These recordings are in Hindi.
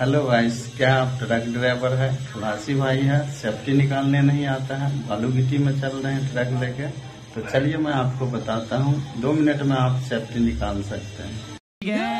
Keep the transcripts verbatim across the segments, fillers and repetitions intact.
हेलो गाइस, क्या आप ट्रक ड्राइवर है? खलासी भाई है, सेफ्टी निकालने नहीं आता है, बालू गिट्टी में चल रहे हैं ट्रक लेके। तो चलिए मैं आपको बताता हूँ, दो मिनट में आप सेफ्टी निकाल सकते हैं।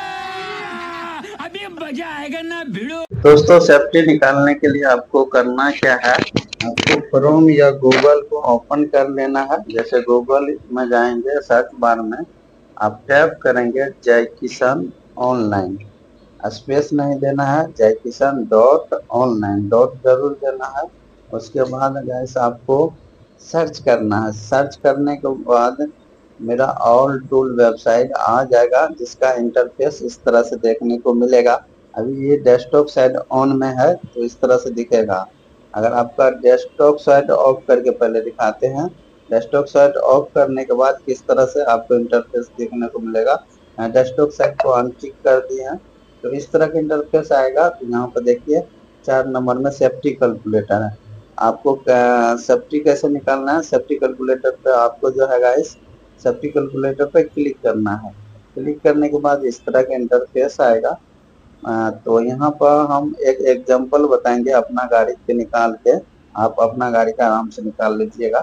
अभी मजा आएगा ना भिड़ो। दोस्तों, सेफ्टी निकालने के लिए आपको करना क्या है, आपको क्रोम या गूगल को ओपन कर लेना है। जैसे गूगल में जाएंगे, सर्च बार में आप टैप करेंगे जय किसान ऑनलाइन, स्पेस नहीं देना है, जय किसान डॉट ऑनलाइन डॉट जरूर देना है। उसके बाद गैस आपको सर्च करना है। सर्च करने के बाद मेरा ऑल टूल वेबसाइट आ जाएगा, जिसका इंटरफेस इस तरह से देखने को मिलेगा। अभी ये डेस्कटॉप साइड ऑन में है तो इस तरह से दिखेगा। अगर आपका डेस्कटॉप साइड ऑफ करके पहले दिखाते हैं, डेस्कटॉप साइड ऑफ करने के बाद किस तरह से आपको इंटरफेस देखने को मिलेगा। डेस्कटॉप साइड को अनटिक कर दिए हैं तो इस तरह का इंटरफेस आएगा। तो यहाँ पर देखिए चार नंबर में सेफ्टी कैलकुलेटर है। आपको सेफ्टी कैसे निकालना है, सेफ्टी कैलकुलेटर पे आपको जो है गाइस सेफ्टी कैलकुलेटर पे क्लिक करना है। क्लिक करने के बाद इस तरह का इंटरफेस आएगा। आ, तो यहाँ पर हम एक एग्जांपल बताएंगे अपना गाड़ी के निकाल के, आप अपना गाड़ी का आराम से निकाल लीजिएगा।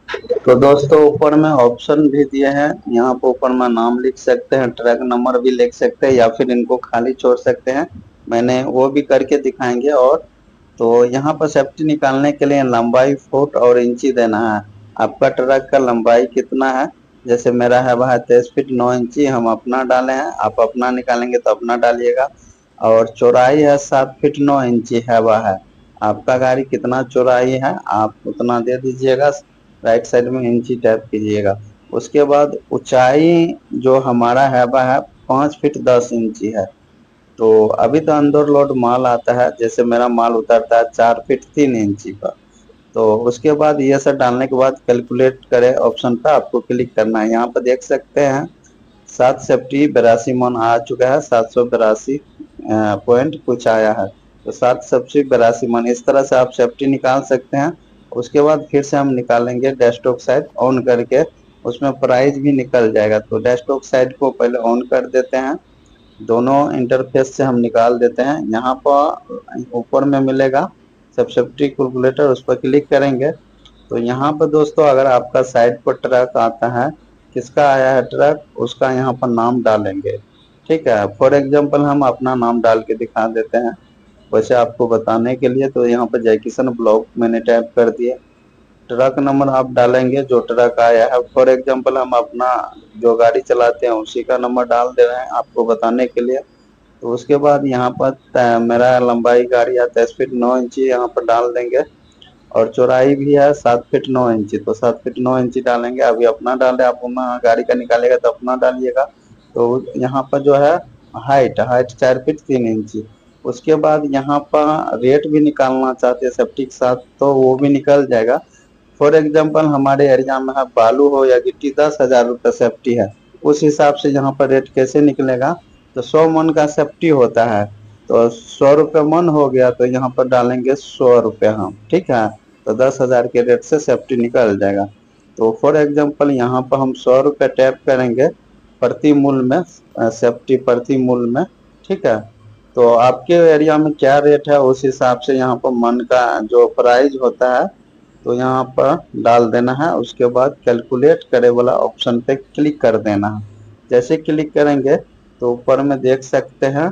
तो दोस्तों, ऊपर में ऑप्शन भी दिए हैं, यहाँ पर ऊपर में नाम लिख सकते हैं, ट्रक नंबर भी लिख सकते हैं या फिर इनको खाली छोड़ सकते हैं। मैंने वो भी करके दिखाएंगे। और तो यहाँ पर सेफ्टी निकालने के लिए लंबाई फुट और इंची देना है। आपका ट्रक का लंबाई कितना है? जैसे मेरा है वह तेईस फीट नौ इंची, हम अपना डाले हैं। आप अपना निकालेंगे तो अपना डालिएगा। और चौड़ाई है सात फीट नौ इंची है वह है। आपका गाड़ी कितना चौड़ाई है आप उतना दे दीजिएगा, राइट साइड में इंची टाइप कीजिएगा। उसके बाद ऊंचाई जो हमारा है वह है पाँच फीट दस इंची है। तो अभी तो अंदर लोड माल आता है, जैसे मेरा माल उतरता है चार फीट तीन इंची पर। तो उसके बाद ये सब डालने के बाद कैलकुलेट करें ऑप्शन पर आपको क्लिक करना है। यहाँ पर देख सकते हैं सात सेफ्टी बेरासी मन आ चुका है, सात सौ बेरासी पॉइंट कुछ आया है। तो सात सेफ्टी बेरासी मन, इस तरह से आप सेफ्टी निकाल सकते हैं। उसके बाद फिर से हम निकालेंगे डेस्कटॉप साइड ऑन करके, उसमें प्राइस भी निकल जाएगा। तो डेस्कटॉप साइड को पहले ऑन कर देते हैं, दोनों इंटरफेस से हम निकाल देते हैं। यहाँ पर ऊपर में मिलेगा सब सेफ्टी कैलकुलेटर, उस पर क्लिक करेंगे तो यहाँ पर दोस्तों अगर आपका साइड पर ट्रक आता है, किसका आया है ट्रक, उसका यहाँ पर नाम डालेंगे। ठीक है, फॉर एग्जांपल हम अपना नाम डाल के दिखा देते हैं वैसे आपको बताने के लिए। तो यहाँ पर जय किशन ब्लॉक मैंने टाइप कर दिया। ट्रक नंबर आप डालेंगे जो ट्रक आया है, फॉर एग्जांपल हम अपना जो गाड़ी चलाते हैं उसी का नंबर डाल दे रहे हैं आपको बताने के लिए। तो उसके बाद यहाँ पर मेरा लंबाई गाड़ी है तेईस फीट नौ इंची, यहाँ पर डाल देंगे। और चौड़ाई भी है सात फीट नौ इंची, तो सात फीट नौ इंची डालेंगे। अभी अपना डाले, आप गाड़ी का निकालेगा तो अपना डालिएगा। तो यहाँ पर जो है हाइट हाइट चार फीट तीन इंची। उसके बाद यहाँ पर रेट भी निकालना चाहते हैं सेफ्टी के साथ तो वो भी निकल जाएगा। फॉर एग्जाम्पल हमारे एरिया में है बालू हो या गिट्टी, दस हजार रुपये सेफ्टी है। उस हिसाब से यहाँ पर रेट कैसे निकलेगा, तो सौ मन का सेफ्टी होता है, तो सौ रुपये मन हो गया तो यहाँ पर डालेंगे सौ रुपये हम। ठीक है, तो दस हजार के रेट से सेफ्टी निकल जाएगा। तो फॉर एग्जाम्पल यहाँ पर हम सौ रुपये टैप करेंगे प्रति मूल्य में, सेफ्टी प्रति मूल्य में। ठीक है, तो आपके एरिया में क्या रेट है उस हिसाब से यहाँ पर मन का जो प्राइस होता है तो यहाँ पर डाल देना है। उसके बाद कैलकुलेट करे वाला ऑप्शन पे क्लिक कर देना है। जैसे क्लिक करेंगे तो ऊपर में देख सकते हैं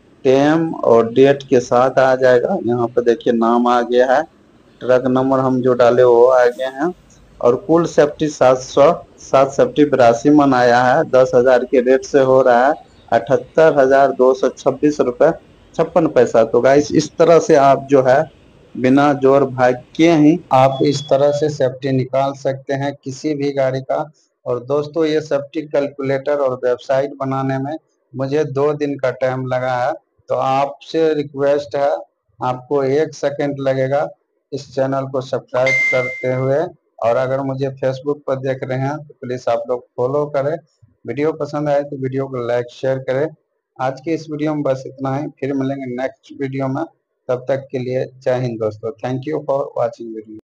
टेम और डेट के साथ आ जाएगा। यहाँ पर देखिए नाम आ गया है, ट्रक नंबर हम जो डाले वो आ गए हैं। और कुल सेफ्टी सात सौ सात सेफ्टी बिरासी मन आया है, दस हजार के रेट से हो रहा है अठहत्तर हजार दो सौ छब्बीस रुपये छप्पन पैसा। तो गाइस इस तरह से आप जो है बिना जोर भाग के ही आप इस तरह से सेफ्टी निकाल सकते हैं किसी भी गाड़ी का। और दोस्तों, ये सेफ्टी कैलकुलेटर और वेबसाइट बनाने में मुझे दो दिन का टाइम लगा है। तो आपसे रिक्वेस्ट है, आपको एक सेकंड लगेगा इस चैनल को सब्सक्राइब करते हुए। और अगर मुझे फेसबुक पर देख रहे हैं तो प्लीज़ आप लोग फॉलो करें। वीडियो पसंद आए तो वीडियो को लाइक शेयर करें। आज की इस वीडियो में बस इतना ही, फिर मिलेंगे नेक्स्ट वीडियो में। तब तक के लिए जय हिंद दोस्तों, thank you for watching video.